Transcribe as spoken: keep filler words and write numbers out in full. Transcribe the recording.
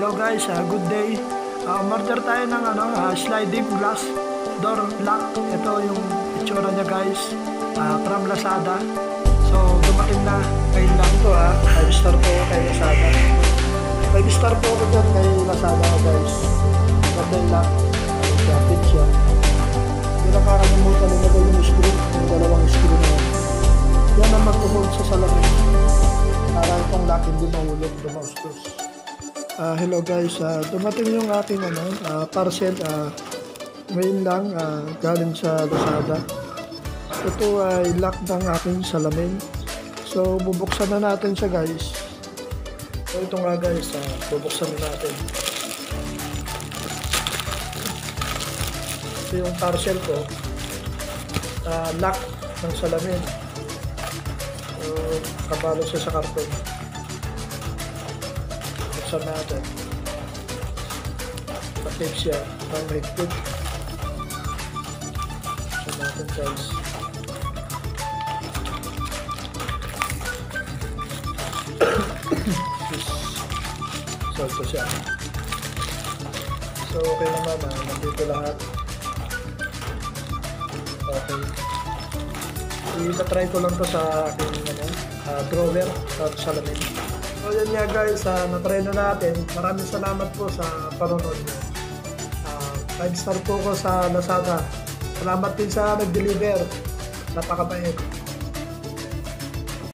hello guys, uh, good day. Uh, umorder tayo ng ano, uh, sliding glass door lock. Ito yung itsura niya guys, uh, from Lazada. So dumating na ngayon lang to ha. five star po kay Lazada. five star po ko dyan kay Lazada guys. Ganda yung lock. Kapit siya. Hindi na kakalimutan nilagay yung screw. Yung dalawang screw na yan. Yan ang mag-hold sa salamin. Para itong lock hindi mahulog, dumaustos. Uh, hello guys, uh, dumating yung aking ano, uh, parcel uh, ngayon lang uh, galing sa Lazada. Ito ay lock ng aking salamin. So bubuksan na natin siya guys. So ito nga guys, uh, bubuksan na natin. Ito yung parcel ko, uh, lock ng salamin. So kabalo siya sa karton. Buksan natin. Pa-tape siya. Parang higpit. Buksan natin guys. Salto siya. So okay naman ha. Nandito lahat. Okay. I-try ko lang to sa aking ano, uh, drawer sa salamin. So yan nga guys, uh, na-try na natin. Maraming salamat po sa panonood nyo. Uh, five star po ko sa Lazada. Salamat din sa nag-deliver. Napakabait.